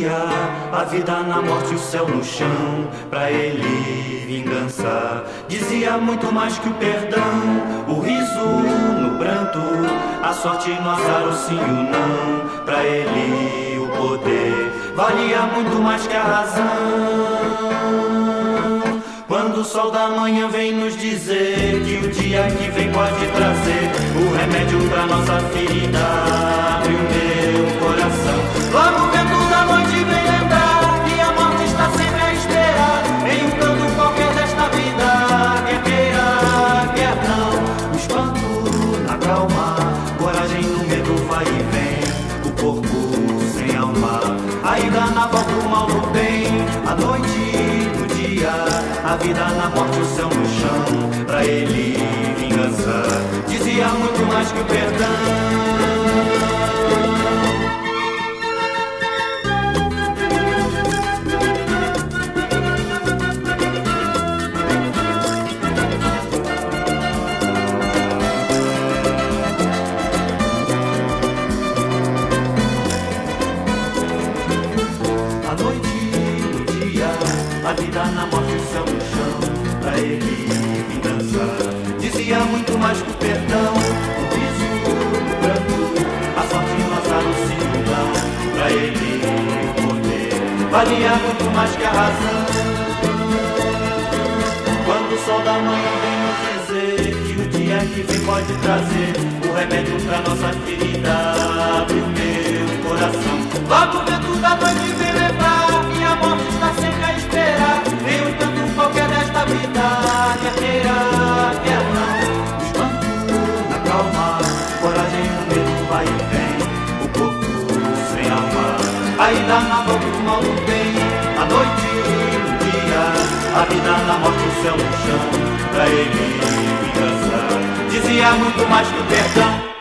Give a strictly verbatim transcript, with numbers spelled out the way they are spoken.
dia, a vida na morte, o céu no chão. Pra ele, vingança dizia muito mais que o perdão. O riso no pranto, a sorte no azar, o sim e o não. Pra ele, o poder valia muito mais que a razão. Quando o sol da manhã vem nos dizer que o dia que vem pode trazer o remédio pra nossa ferida, abre o meu coração. Logo o vento da noite vem lembrar que a morte está sempre a esperar em um canto qualquer desta vida, quer queira, quer não. O espanto na calma, coragem no medo vai e vem, o corpo sem alma, ainda na volta o mal no bem, a noite no dia, a vida na morte, o céu no chão. Pra ele, vingança dizia muito mais que o perdão. A noite no dia, a vida na morte, o céu no chão. Pra ele, vingança dizia muito mais que o perdão. O riso, o pranto, a sorte no azar, o sim e o não. Pra ele, o poder valia muito mais que a razão. Quando o sol da manhã vem nos dizer que o dia que vem pode trazer o remédio pra nossa ferida, abre o meu coração. Logo o vento da noite vem levar que a morte está sempre a esperar em um canto qualquer desta vida, quer queira, quer não. O espanto na calma, coragem no medo vai e vem, o corpo sem alma, ainda na boca o mal no bem, a noite no dia, a vida na morte, o céu no chão. Pra ele, vingança dizia muito mais que o perdão.